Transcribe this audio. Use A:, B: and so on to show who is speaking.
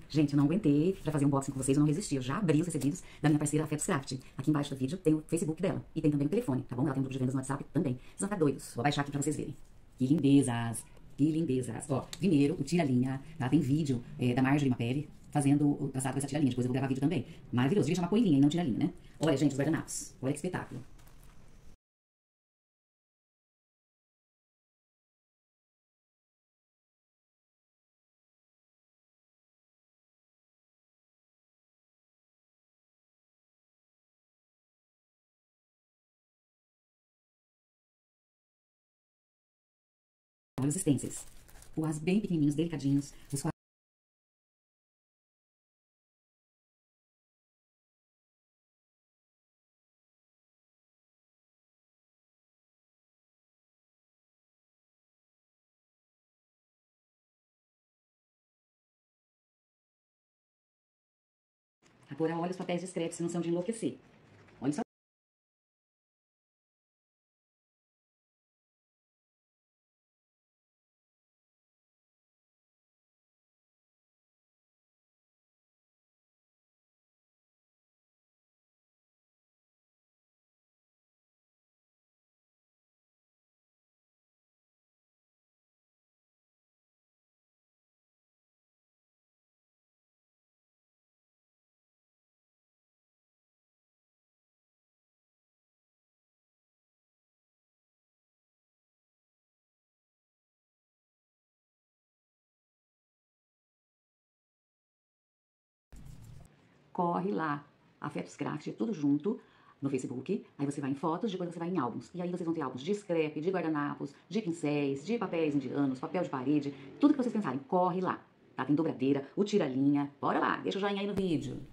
A: Gente, eu não aguentei pra fazer um unboxing com vocês, eu não resisti. Eu já abri os recebidos da minha parceira Afetos Craft. Aqui embaixo do vídeo tem o Facebook dela e tem também o telefone, tá bom? Ela tem um grupo de vendas no WhatsApp também. Vocês vão ficar doidos. Vou baixar aqui pra vocês verem. Que lindezas! Que lindezas! Ó, primeiro, o tira-linha, tá? Tem vídeo da Marjorie Mapelli fazendo o traçado com essa tira-linha. Depois eu vou gravar vídeo também. Maravilhoso. Devia chamar coelhinha e não tira-linha, né? Olha, gente, os guardanapos. Olha que espetáculo. Olha os stencils. Os bem pequenininhos, delicadinhos. Os Agora olha os papéis discretos, se não são de enlouquecer. Olha só. Corre lá, Afetos Craft, tudo junto, no Facebook. Aí você vai em fotos, depois você vai em álbuns. E aí vocês vão ter álbuns de scrap, de guardanapos, de pincéis, de papéis indianos, papel de parede, tudo que vocês pensarem. Corre lá, tá? Tem dobradeira, o tira-linha. Bora lá, deixa o joinha aí no vídeo.